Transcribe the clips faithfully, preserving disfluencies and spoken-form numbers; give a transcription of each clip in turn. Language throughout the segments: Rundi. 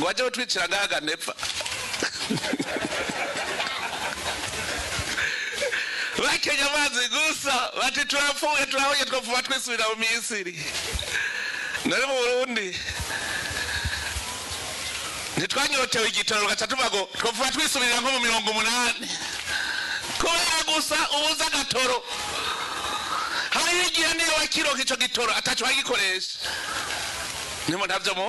waje utwicira ngaga nepfa bakenya amazi gusa bati turapfuye turahoye twavuba twisubira mu Misiri nari mu Burundi ntitwanyotewe igitoro gatatubago twavuba twisubira nko mu mirongo umunani kubera gusa ubuza agatoro hari igihe niyo wakiroka ico gitoro ataco bagikoresha nimo ntavyo mu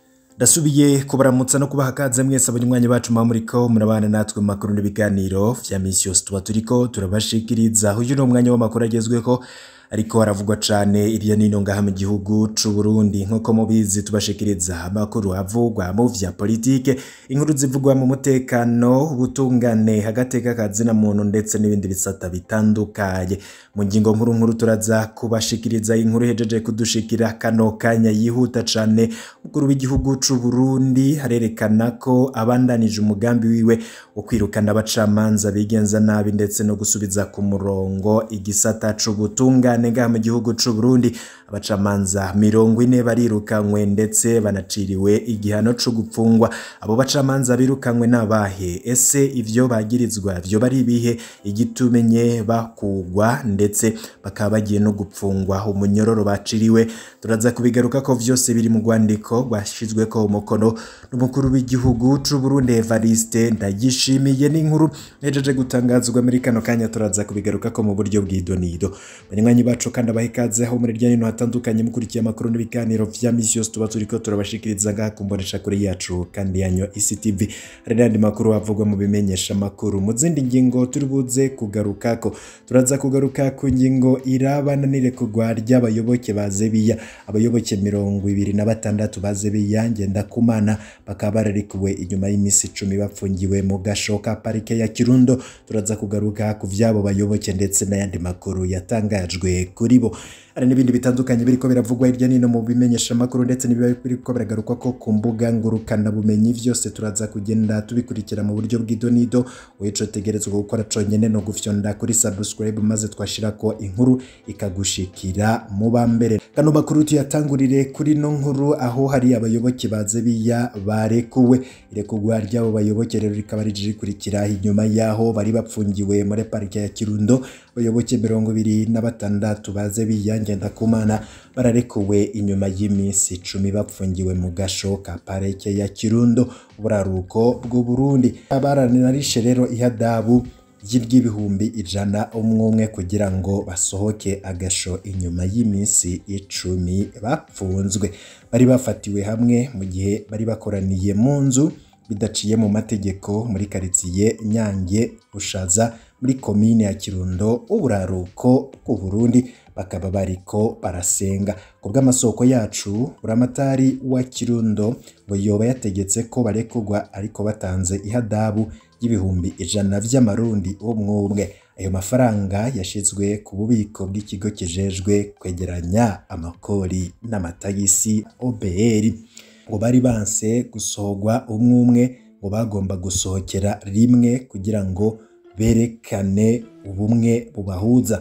Dasubiye kubaramutsa no kubaha kaze mwese abanywanyi bacu mamuriko murabana natwe mu makuru n'ibiganiro vya misi yose tuba turiko turabashikiriza uyu no mwanya w'amakuru agezweko ariko haravugwa cane iriya nino ngaha mu gihugu c'u Burundi nk'uko mubizi tubashikiriza amakuru avugwa mu vya politike inkuru zivugwa mu mutekano ubutungane hagateka kazina muntu ndetse n'ibindi bisata bitandukanye mu ngingo nkuru nkuru turaza kubashikiriza inkuru hejeje kudushikira kano kanya yihuta cane umukuru w'igihugu c'u Burundi harerekana ko abandanije umugambi wiwe wo kwirukana abacamanza bigenza nabi ndetse no gusubiza ku murongo igisata c'ubutungane ngaha mu gihugu c'u Burundi abacamanza mirongo ine barirukanywe ndetse banaciriwe igihano co gupfungwa abo bacamanza birukanywe nabahe ese ivyo bagirizwa vyo bari bihe igitumenye bakugwa ndetse bakaba bagiye no gupfungwa umunyororo baciriwe turaza kubigaruka ko vyose biri mu rwandiko rwashizwe ko umukono n'umukuru w'igihugu c'u Burundi Evariste Ndayishimiye n'inkuru hejeje gutangazwa muri kano kanya turaza kubigaruka ko mu buryo bw'idonido banywanyi bacu kandi abahikaze aho muri rya nino hatandukanye mukurikiye amakuru n'ibiganiro vya misi yose tuba turiko turabashikiriza ngaha kumbonesha kuri yacu kandi yanyo I C T V hari n'andi makuru avugwa mu bimenyesha makuru mu zindi ngingo turi buze kugarukako turaza kugaruka ku ngingo irabana n'irekugwa ry'abayoboke ba Zebiya abayoboke mirongo ibiri na batandatu ba Zebiya Ngendakumana bakaba bararikuwe inyuma y'imisi icumi bapfungiwe mu gashoka parike ya Kirundo turaza kugaruka ku vyabo bayoboke ndetse n'ayandi makuru yatangajwe kuri bo hari n'ibindi bitandukanye biriko biravugwa hirya nino mu bimenyesha makuru ndetse n'ibiriko biragarukwa ko ku mbuga ngurukana bumenyi vyose turaza kugenda tubikurikira mu buryo bw'idonido weco tegerezwa gukora conyene no gufyonda kuri subscribe maze twashirako inkuru ikagushikira mu bambere kano makuru tuyatangurire kuri no nkuru aho hari abayoboke ba Zebiya barekuwe irekugwa ry'abo bayoboke rero rikaba rikurikira inyuma yaho bari bapfungiwe muri parike ya Kirundo abayoboke mirongo ibiri na batandatu ba Zebiya Ngendakumana bararekuwe inyuma y'imisi icumi bapfungiwe mu gashoka parike ya Kirundo buraruko bw'u Burundi abaranarishe rero ihadabu y'ibihumbi ijana umwe kugira ngo basohoke agasho inyuma y'imisi icumi bapfunzwe bari bafatiwe hamwe mu gihe bari bakoraniye mu nzu bidaciye mu mategeko muri karitsiye Nyange Bushaza muri komine ya Kirundo uburaruko bw'u Burundi bakaba bariko barasenga kubwa amasoko yacu buramatari wa Kirundo ngo yoba yategetse ko barekugwa ariko batanze ihadabu y'ibihumbi ijana vy'amarundi umwe ayo mafaranga yashizwe ku bubiko bw'ikigo kijejwe kwegeranya amakori n'amatagisi O B R ngo bari banse gusohogwa umwe umwe ngo bagomba gusohokera rimwe kugira ngo berekane ubumwe bubahuza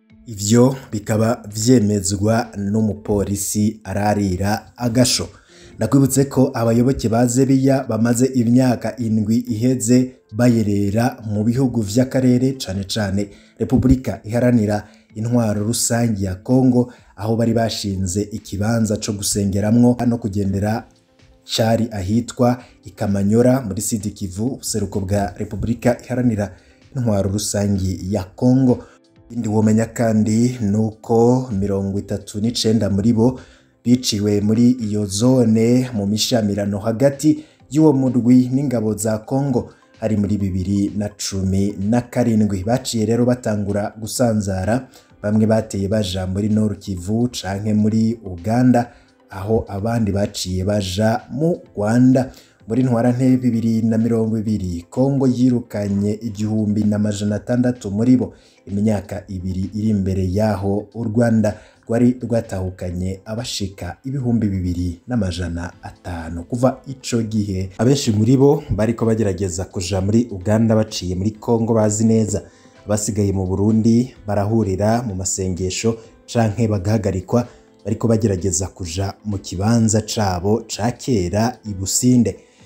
ivyo bikaba vyemezwa n'umupolisi ararira agasho nakwibutse ko abayoboke ba Zebiya bamaze imyaka indwi iheze bayerera mu bihugu vy'akarere cane cane Republika iharanira intwaro rusangi ya Kongo aho bari bashinze ikibanza co gusengeramwo no kugendera cari ahitwa Ikamanyora muri Sud Kivu useruko bwa Republika iharanira intwaro rusangi ya Kongo indi womenya kandi nuko mirongo itatu n'icenda muri bo biciwe muri iyo zone mu mishamirano hagati y'uwo murwi n'ingabo za Kongo hari muri bibiri na cumi na karindwi baciye rero batangura gusanzara bamwe bateye baja muri Nord Kivu canke muri Uganda aho abandi baciye baja mu Rwanda muri ntwarante bibiri na mirongo ibiri Kongo yirukanye igihumbi n'amajana atandatu muri bo imyaka ibiri iri imbere yaho u Rwanda rwari rwatahukanye abashika ibihumbi bibiri n'amajana atanu kuva ico gihe abenshi muri bo bariko bagerageza kuja muri Uganda baciye muri Kongo bazi neza abasigaye mu Burundi barahurira mu masengesho canke bagahagarikwa bariko bagerageza kuja mu kibanza cabo ca kera i Businde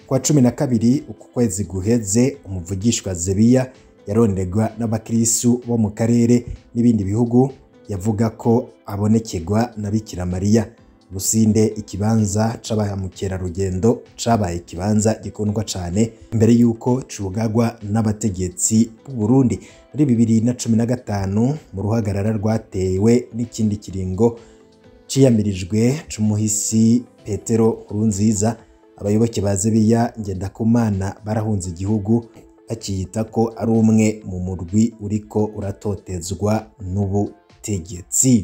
kwa cumi na kabiri uku kwezi guheze umuvugishwa Zebiya yaronderwa n'abakristu bo mu karere n'ibindi bihugu yavuga ko abonekerwa na Bikira Mariya. Businde ikibanza c'abamukerarugendo cabaye ikibanza gikundwa cane mbere yuko cugagwa n'abategetsi b'u Burundi muri bibiri na cumi na gatanu mu ruhagarara rwatewe n'ikindi kiringo ciyamirijwe c'umuhisi Petero Nkurunziza. Abayoboke ba Zebiya Ngendakumana barahunze igihugu akiyita ko ari umwe mu murwi uriko uratotezwa n'ubutegetsi.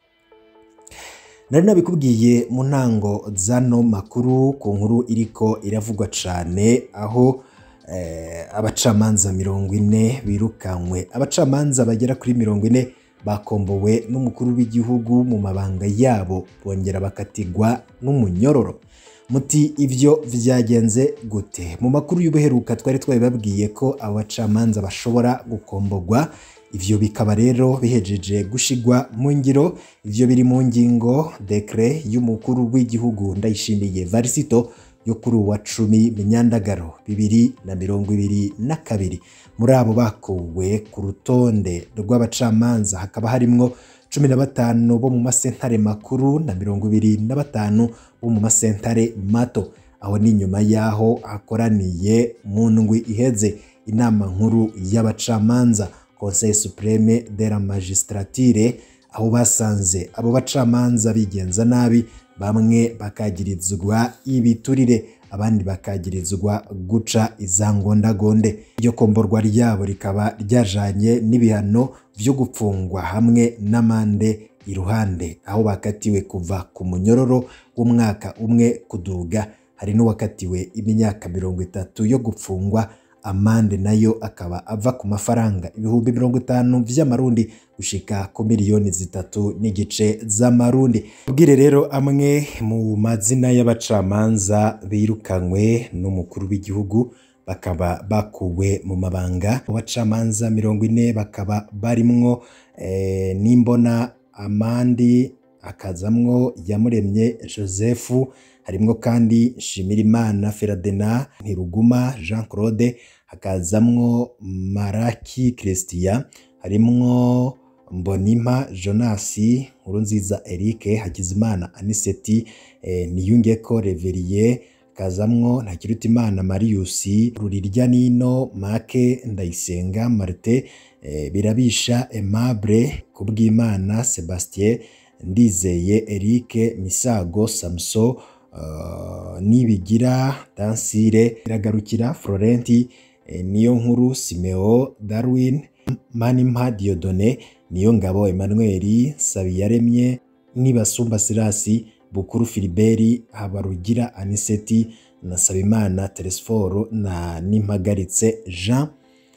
Nari nabikubwiye mu ntango zano makuru ku nkuru iriko iravugwa cane aho eh, abacamanza mirongo ine birukanywe. Abacamanza bagera kuri mirongo ine bakombowe n'umukuru w'igihugu mu mabanga yabo bongera bakatigwa n'umunyororo. Muti ivyo vyagenze gute? Mu makuru y'ubuheruka twari twabibabwiye ko abacamanza bashobora gukombogwa, ivyo bikaba rero bihejeje gushigwa mu ngiro. Ivyo biri mu ngingo dekre y'umukuru w'igihugu Ndayishimiye Varisito yo kuri uwa cumi Myandagaro bibiri na mirongo ibiri na kabiri. Muri abo bakuwe ku rutonde rw'abacamanza hakaba harimwo cumi na batanu bo mu masentare makuru na mirongo ibiri na batanu bo mu masentare mato. Aho ni nyuma yaho hakoraniye mu ndwi iheze inama nkuru y'abacamanza Conseil Supreme de la Magistrature, aho basanze abo bacamanza bigenza nabi, bamwe bakagirizwa ibiturire abandi bakagirizwa guca izangondagonde. Iryo komborwa ryabo rikaba ryajanye n'ibihano vyo gupfungwa hamwe n'amande iruhande, aho bakatiwe kuva ku munyororo w'umwaka umwe kuduga. Hari n'uwakatiwe imyaka mirongo itatu yo gupfungwa, amande nayo akaba ava ku mafaranga ibihumbi mirongo itanu vy'amarundi gushika ku miliyoni zitatu n'igice z'amarundi. Ubwire rero amwe mu mazina y'abacamanza birukanywe n'umukuru w'igihugu bakaba bakuwe mu mabanga. Abacamanza mirongo ine bakaba barimwo eh, Nimbona Amandi, akazamwo Iyamuremye Joseph, harimwo kandi Nshimirimana Feradena, Ntiruguma Jean Claude, hakazamwo Maraki Christian, harimwo Mbonimpa Jonasi, Nkurunziza Eric, Hakizimana Aniseti, eh, Niyungeko Reveriye, hakazamwo Ntakirutimana Marius, Ruriryanino Make, Ndayisenga Marte, eh, Birabisha Aimable, Kubwimana Sebastien, Ndizeye Eric, Misago Samso, Uh, Nibigira Dansire, Iragarukira Florenti, eh, Niyonkuru Simeo Darwin, Manimpa Diodone, Niyongabo Emmanuel, Sabiyaremye, Nibasumba Sirasi, Bukuru Filiberi, Habarugira Aniseti na Sabimana Teresforo na Nimpagaritse Jean.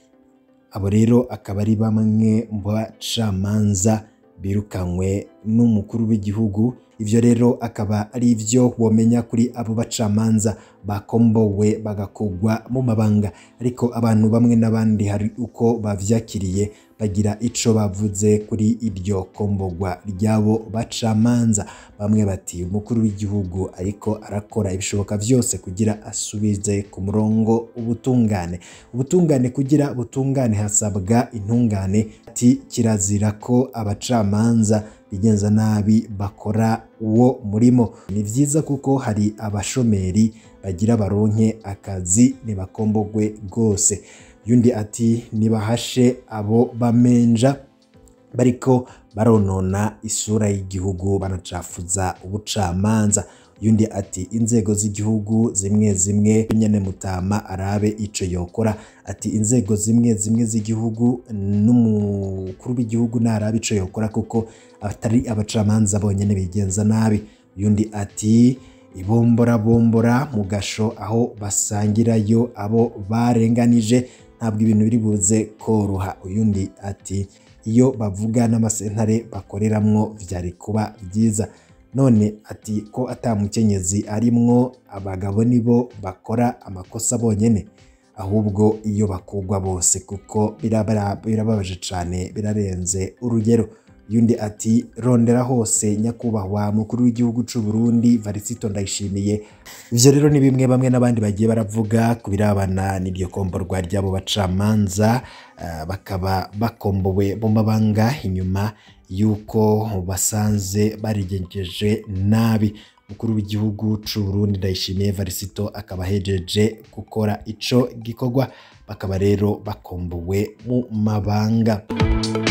Abo rero akaba ari bamwe mu bacamanza birukanywe n'umukuru w'igihugu. Ivyo rero akaba ari ivyo womenya kuri abo bacamanza bakombowe bagakugwa mu mabanga, ariko abantu bamwe n'abandi hari uko bavyakiriye bagira ico bavuze kuri iryo kombogwa ryabo bacamanza. Bamwe bati umukuru w'igihugu ariko arakora ibishoboka vyose kugira asubize ku murongo ubutungane. Ubutungane kugira butungane hasabwa intungane. Ati kirazira ko abacamanza bigenza nabi bakora uwo murimo. Ni vyiza kuko hari abashomeri bagira baronke akazi nibakombogwe gose. Yundi ati nibahashe abo bamenja bariko baronona isura y'igihugu banacafuza ubucamanza. Yundi ati inzego z'igihugu zimwe zimwe nyene Mutama arabe ico yokora. Ati inzego zimwe zimwe z'igihugu n'umukuru w'igihugu narabe ico yokora kuko atari abacamanza bonyene bigenza nabi. Yundi ati ibombora bombora mu gasho aho basangirayo abo barenganije ntabwo ibintu biri buze koroha. Uyundi ati iyo bavuga n'amasentare bakoreramwo vyari kuba vyiza. None ati ko atamukenyezi arimwo abagabo nibo bakora amakosa bonyene, ahubwo iyo bakugwa bose kuko birababaje cane birarenze urugero. yundi ati rondera hose nyakubahwa mukuru w'igihugu c'u Burundi Varisito Ndayishimiye. Ivyo rero ni bimwe bamwe n'abandi bagiye baravuga kubirabana n'iryo komborwa ryabo bacamanza uh, bakaba bakombowe mu mabanga inyuma yuko basanze barigengeje nabi. Mukuru w'igihugu c'u Burundi Ndayishimiye Varisito akaba hejeje gukora ico gikorwa bakaba rero bakombowe mu mabanga.